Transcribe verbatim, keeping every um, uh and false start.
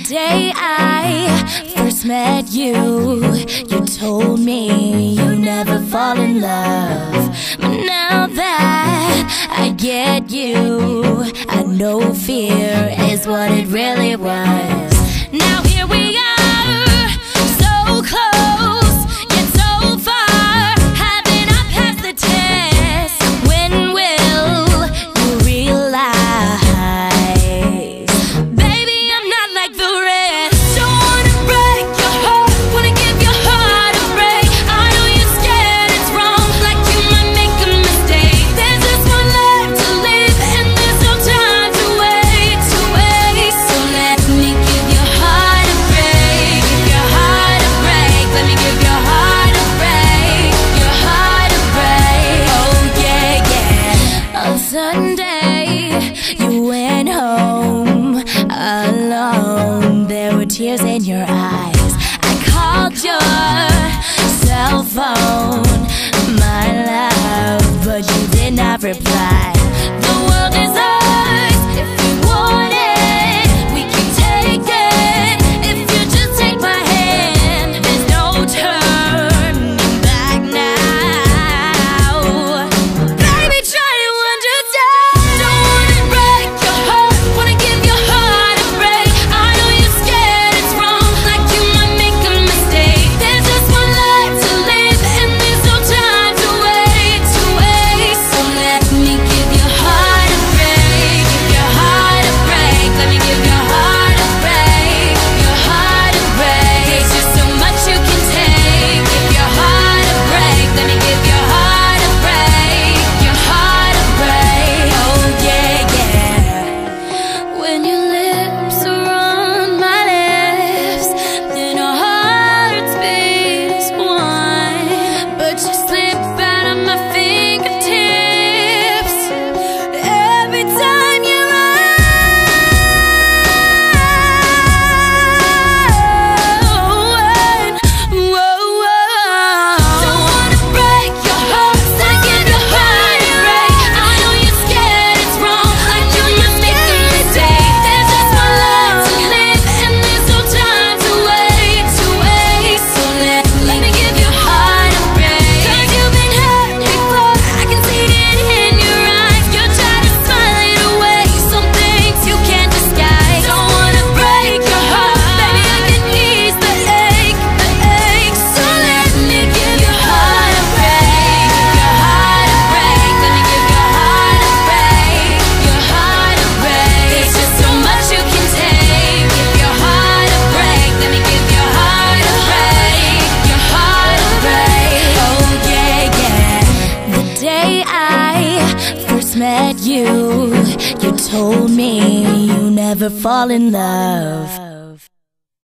day I first met you, you told me you never fall in love. But now that I get you, I know fear is what it really was. Now here we are, so close, yet so far. Haven't I passed the test? When will you realize? Baby, I'm not like the rest. Don't wanna break your heart, wanna give your heart a break. I know you're scared it's wrong, like you might make a mistake. There's just one life to live, and there's no time to wait, to wait. So let me give your heart a break, give your heart a break. Let me give your heart a break, your heart a break. Oh yeah, yeah. On Sunday, you went home alone. There were tears in your eyes. I called your cell phone, my love, but you did not reply. The world is ours if we want it. We can take it if you just take my hand. There's no turning back now. Baby, try to understand. Don't wanna break your heart, wanna give your heart a break. I know you're scared it's wrong, like you might make a mistake. There's just one life to live, and there's no time to wait, to wait. So let me give your heart a break, give your heart a break. Let me give your heart a break, your heart a break. There's just so much you can take. Give your heart a break. Let me give your heart a break, your heart a break. Oh yeah, yeah. When your lips are on my lips, then our hearts beat as one. But you slip out of my fingertips every time you're on. Whoa, whoa. Don't wanna break your heart, wanna give your heart a break. I know you're scared it's wrong, like you must make a mistake. There's just one life to live, and there's no time to wait, to wait. So let me give your heart a break. 'Cause you've been hurt before, I can see it in your eyes. You're trying to smile it away, some things you can't disguise. Don't wanna break your heart, baby, I can ease the ache, the ache. So let me give your heart a break, give your heart a break. Let me give your heart a break, your heart a break. There's just so much you can take. Give your heart a break. Let me give your heart a break, your heart a break. Oh yeah, yeah. The day I first met you, you told me you never fall in love.